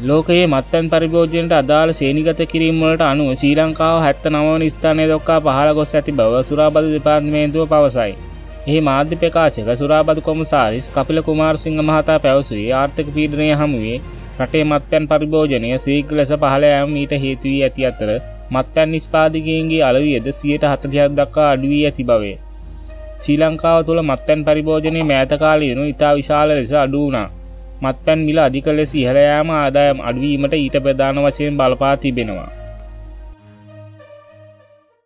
ලෝකයේ මත්පැන් පරිභෝජනයට අදාළ ශ්‍රේණිගත කිරීම් වලට අනුව ශ්‍රී ලංකාව 79 වන ස්ථානයේ දක්වා පහළ ගොස් ඇති බව සුරාබදු දෙපාර්තමේන්තුව පවසයි. එහි මාධ්‍ය ප්‍රකාශක සුරාබදු කොමසාරිස් කපිල කුමාරසිංහ මහතා පැවසුවේ ආර්ථික පීඩනය හමුවේ රටේ මත්පැන් පරිභෝජනය ශීඝ්‍ර ලෙස පහළ යාම ඊට හේතු වී ඇති අතර මත්පැන් නිෂ්පාදකයන්ගේ අලවියද 40% දක්වා අඩු වී ඇති බවේ. ශ්‍රී ලංකාව තුළ මත්පැන් පරිභෝජනයේ මෑත කාලීනු ඉතා විශාල ලෙස අඩු වුණා. මත්පැන් මිල අධික ලෙස ඉහළ යාම ආදායම් අඩුවීමට ඊට ප්‍රධාන වශයෙන් බලපා තිබෙනවා.